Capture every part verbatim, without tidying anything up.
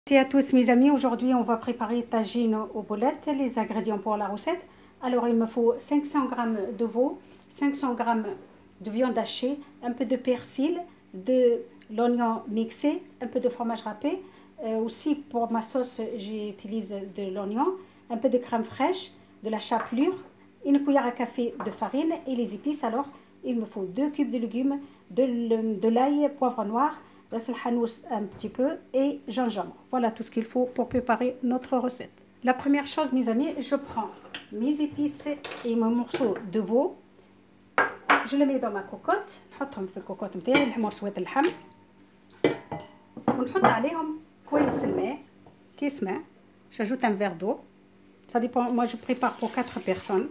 Bonjour à tous mes amis, aujourd'hui on va préparer tagine aux boulettes. Les ingrédients pour la recette: alors il me faut cinq cents grammes de veau, cinq cents grammes de viande hachée, un peu de persil, de l'oignon mixé, un peu de fromage râpé. Euh, aussi pour ma sauce j'utilise de l'oignon, un peu de crème fraîche, de la chapelure, une cuillère à café de farine et les épices. Alors il me faut deux cubes de légumes, de, de l'ail, poivre noir, ras el hanout un petit peu et gingembre. Voilà tout ce qu'il faut pour préparer notre recette. La première chose mes amis, je prends mes épices et mon morceau de veau. Je les mets dans ma cocotte. نحطهم في الكوكوت نتاعي الحمر سويت اللحم ونحط عليهم كويس الماء، كيس ماء. J'ajoute un verre d'eau. Ça dépend, moi je prépare pour quatre personnes.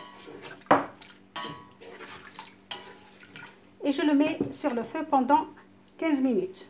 Et je le mets sur le feu pendant quinze minutes.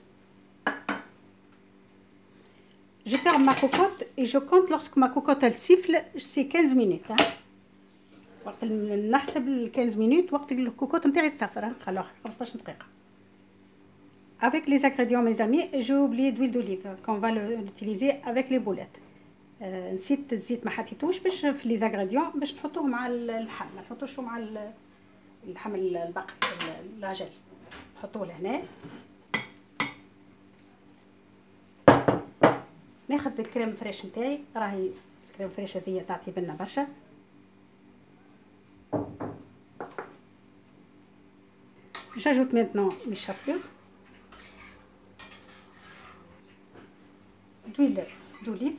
Je ferme ma cocotte et je compte lorsque ma cocotte elle siffle, c'est quinze minutes. Hein. وقت نحسب quinze minutes وقت الكوكوت نتاعي تصفر. Alors خمسطاش دقيقة. Avec les ingrédients mes amis, j'ai oublié d'huile d'olive qu'on va l'utiliser avec les boulettes. نسيت الزيت ما حطيتوش باش في لي زانغريديون باش نحطوه مع اللحم، ما نحطوش مع اللحم البقر العجل، نحطوه لهنا. ناخذ الكريم فريش نتاعي، راهي الكريم فريش هذيا تعطي بنا برشا. J'ajoute maintenant mes chapelures, d'huile d'olive.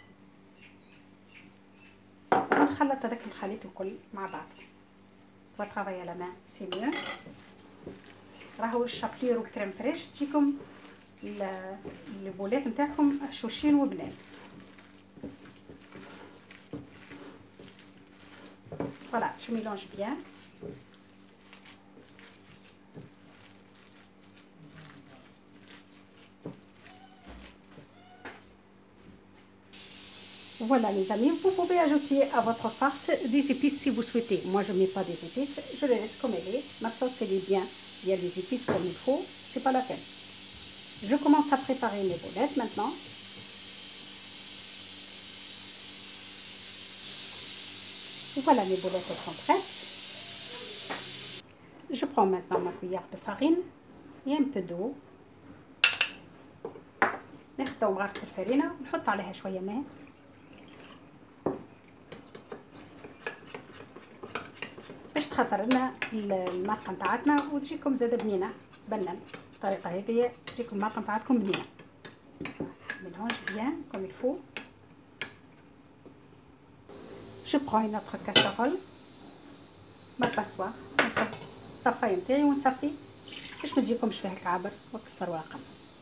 ونخلط هذاك الخليط الكل مع بعض. On va travailler à la main, c'est mieux. راهو الشابلير والكريم فريش تجيكم البولات نتاعكم هشوشين وبنان. Voilà, je mélange bien. Voilà les amis, vous pouvez ajouter à votre farce des épices si vous souhaitez. Moi je ne mets pas des épices, je les laisse comme elle est. Ma sauce elle est bien, il y a des épices comme il faut, c'est pas la peine. Je commence à préparer mes boulettes maintenant. Voilà, mes boulettes elles sont prêtes. Je prends maintenant ma cuillère de farine et un peu d'eau. ناخذ مغرفة الفرينة ونحط عليها شوية ماء. باش تخثر لنا المرقة نتاعتنا وتجيكم زادة بنينة بنن. الطريقة هذه تجيكم المرقة نتاعتكم بنينة. mélange bien comme il faut. Je prends une autre casserole, ma passoire, ناخذ الصفاية نتاعي ونصفي باش ما تجيكمش فيها الكعابر وقت الفرواقة.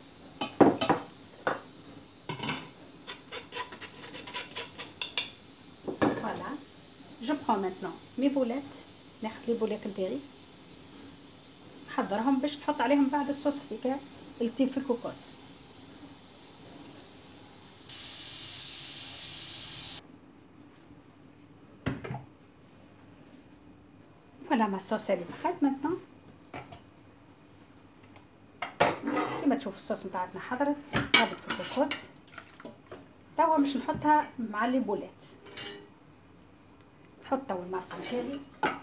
Voilà. Je prends maintenant mes boulettes. ناخذ لي بولات نتاعي نحضرهم باش نحط عليهم بعد الصوص هذيك اللي تطيب في الكوكوت. Voilà ma sauce elle est prête maintenant. كيما تشوفوا الصوص نتاعتنا حضرت هبط في الكوكوت. توا باش نحطها مع لي بولات. نحط توا المرقة نتاعي.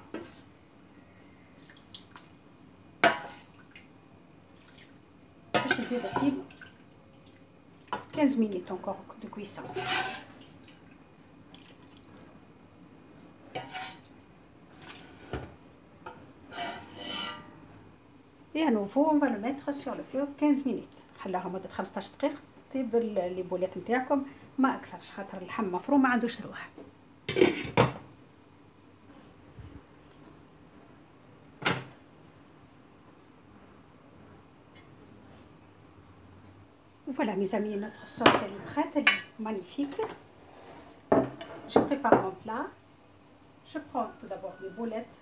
باش تزيد تطيب quinze minutes encore de cuisson. Et à nouveau on va le mettre sur le feu quinze minutes. خليها مدة خمسطاش دقيقة تطيب لي بولات نتاعكم ما اكثرش خاطر اللحم مفروم ما عندوش روح. Voilà mes amis, notre sauce elle est prête, elle est magnifique. Je prépare mon plat. Je prends tout d'abord les boulettes.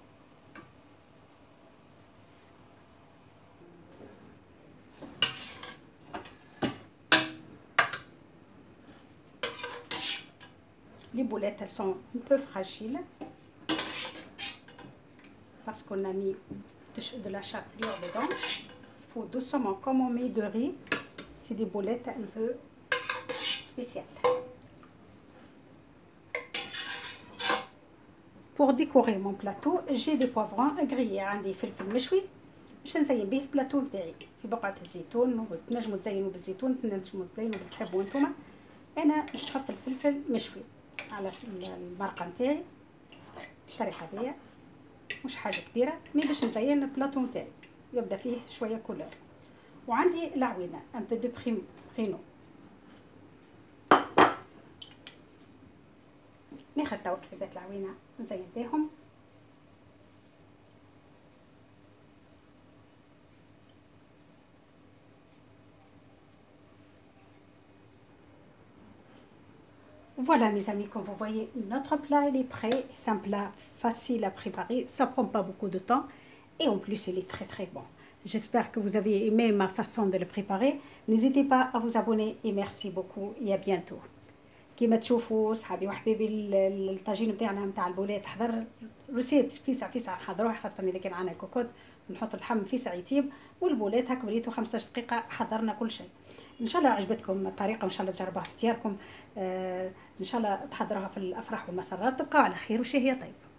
Les boulettes elles sont un peu fragiles parce qu'on a mis de, de la chapelure dedans. Il faut doucement, comme on met de riz. C'est des boulettes un peu سبيسيال. بور ديكوري مون بلاطو جي دي بوفرون غريي، عندي فلفل مشوي باش نزين به البلاطو نتاعي في بقعه الزيتون، وتنجموا تزينوا بالزيتون، تنجموا تزينوا باللي تحبوا نتوما. انا باش نحط الفلفل مشوي على المرقه نتاعي الشريحه هذيا، مش حاجه كبيره مي باش نزين البلاطو نتاعي يبدا فيه شويه كولور. وعندي العوينه ان بو دو بريم برينو، ناخذ توا كعبات العوينه نزين بهم. Voilà mes amis, comme vous voyez, notre plat il est prêt. C'est un plat facile à préparer, ça prend pas beaucoup de temps et en plus il est très très bon. J'espère que vous avez aimé ma façon de le préparer. N'hésitez pas à vous abonner et merci beaucoup et à bientôt. كيما تشوفوا صحابي وحبيبي الطاجين نتاعنا نتاع البولات حضر رسيت فيسع فيسع حضروه، خاصة إذا كان عندنا كوكوت نحط اللحم فيسع يطيب، والبولات هاك بريتو خمسطاش دقيقة حضرنا كل شيء. إن شاء الله عجبتكم الطريقة وإن شاء الله تجربوها في دياركم. آه إن شاء الله تحضروها في الأفراح والمسرات. تبقوا على خير وشهية طيب.